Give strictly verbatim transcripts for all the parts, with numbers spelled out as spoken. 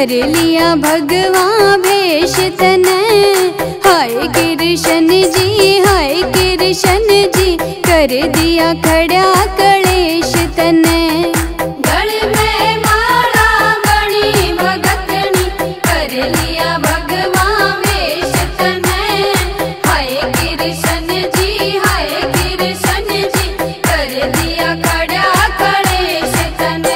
कर लिया भगवान भेष तने। हाय कृष्ण जी हाय कृष्ण जी कर दिया खड़ा कलेश तने। गले में माला बड़ी भगतनी कर लिया भगवान भेष तने। हाय कृष्ण जी हाय कृष्ण जी कर दिया खड़ा कलेश तने।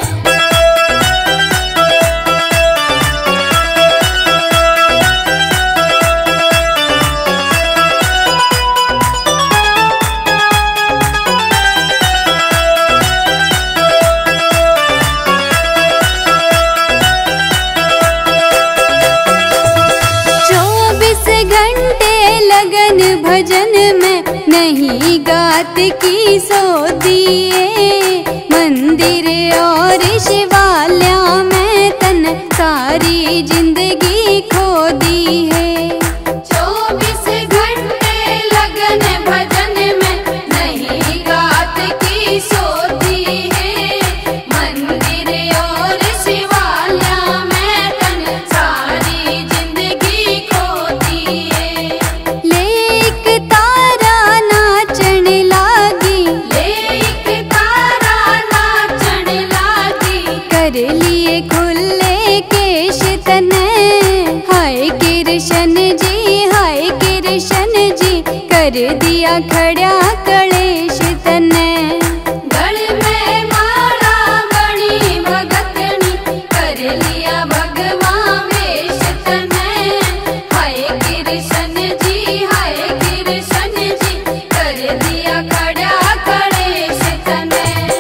भजन में नहीं गात की सोती है। मंदिर और शिवालय में तन सारी जिंदगी खो दी है। चौबीस घंटे लगन भजन में नहीं गात की सोती है। मंदिर और शिवालय में तन सारी जिंदगी खोती है। कर लिए खुले केश तने। हाय कृष्ण जी हाय कृष्ण जी कर दिया खड़ा कलेश तने। गले में माला बड़ी भगतनी कर लिया भगवान भेष तने। हाय कृष्ण जी हाय कृष्ण जी कर दिया खड़ा कलेश तने।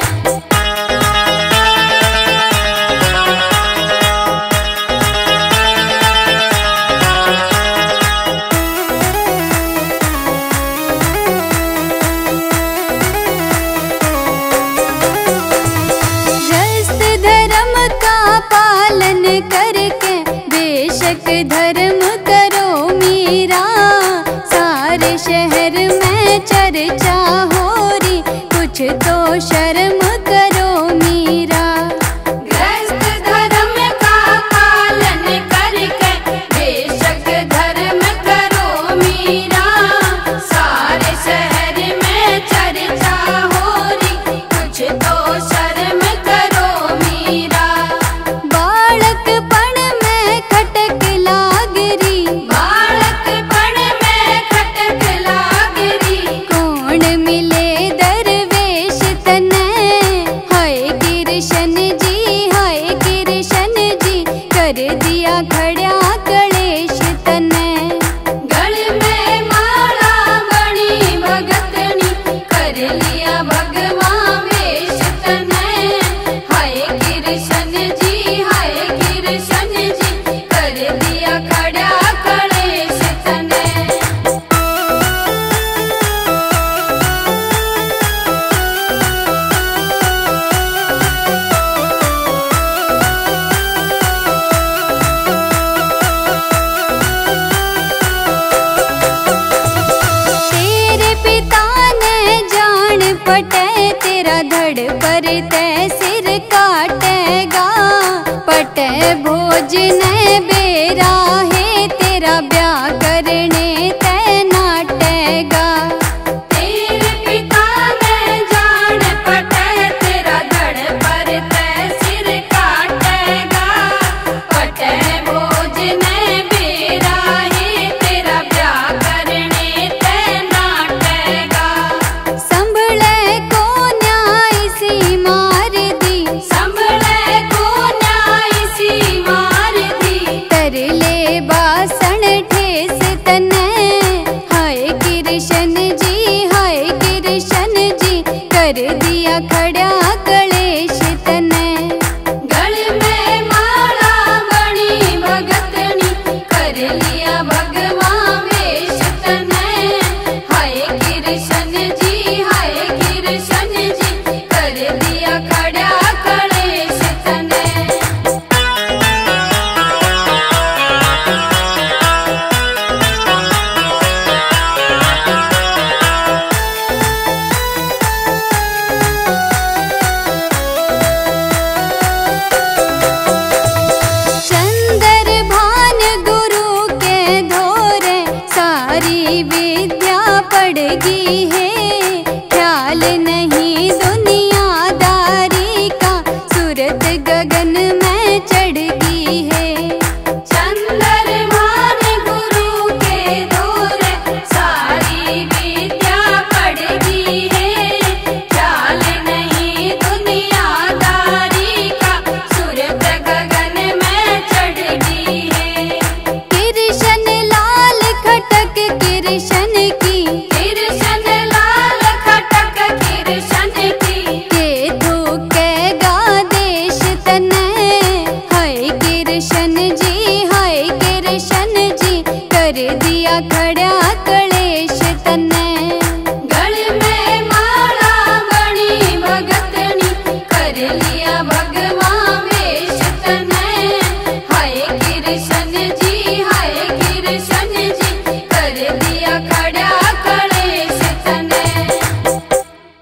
पालन करके बेशक धर्म करो मीरा। सारे शहर में चर्चा हो रही कुछ तो शर्म करो मीरा। गृहस्थ धर्म का पालन करके बेशक धर्म करो मीरा। सारे शहर में चर्चा हो रही कुछ तो शर्म करो मीरा। बालकपन में खटक लागरी बालकपन में खटक लागरी कौन मिले दरवेश तने। हाय कृष्ण जी हाय कृष्ण जी कर दिया खड़ा कलेश तने। गले में माला बड़ी भगतनी कर लिया भगवान भेष तने। हाय कृष्ण जी हाय कृष्ण जी कर दिया खड़ा कलेश तने। तेरे पिता ने जान पटे तेरा धड़ पर तय सिर काटेगा। पटे भोज ने बेरा है तेरा ब्याह करने तय नाटेगा। तेरे पिता ने जान पटे तेरा धड़ पर तय सिर काटेगा। पटे भोज ने बेरा है तेरा ब्याह करने तय नाटेगा। संभले को न्याय सी मार दी संभले को न्याय सी मार दी। तरले बासन ठेस तने। हाय कृष्ण जी हाय कृष्ण जी कर दिया खड़ा कलेश तने। गले में माला बड़ी भगतनी कर लिया भगवान भेष तने। हाय कृष्ण जी हाय कृष्ण जी कर दिया खड़ा कलेश तने। कृष्ण